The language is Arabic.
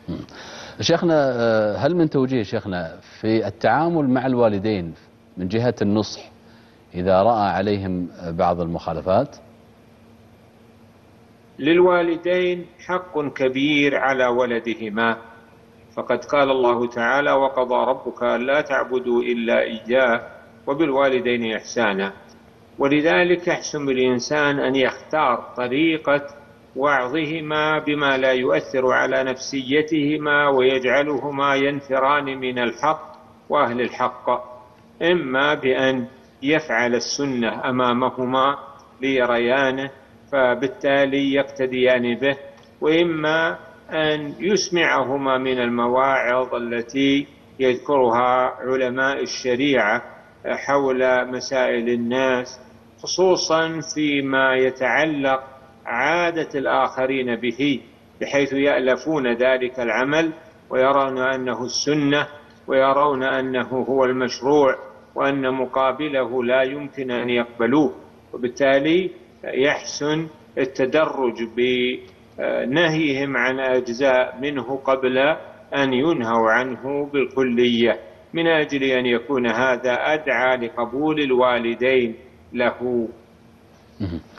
شيخنا، هل من توجيه شيخنا في التعامل مع الوالدين من جهة النصح إذا رأى عليهم بعض المخالفات؟ للوالدين حق كبير على ولدهما، فقد قال الله تعالى: وقضى ربك ألا تعبدوا إلا إياه وبالوالدين إحسانا. ولذلك يحسن بالإنسان أن يختار طريقة وعظهما بما لا يؤثر على نفسيتهما ويجعلهما ينفران من الحق وأهل الحق، إما بأن يفعل السنة أمامهما ليريانه فبالتالي يقتديان به، وإما أن يسمعهما من المواعظ التي يذكرها علماء الشريعة حول مسائل الناس، خصوصا فيما يتعلق عادة الآخرين به، بحيث يألفون ذلك العمل ويرون أنه السنة ويرون أنه هو المشروع وأن مقابله لا يمكن أن يقبلوه. وبالتالي يحسن التدرج بنهيهم عن أجزاء منه قبل أن ينهوا عنه بالكلية، من أجل أن يكون هذا أدعى لقبول الوالدين له.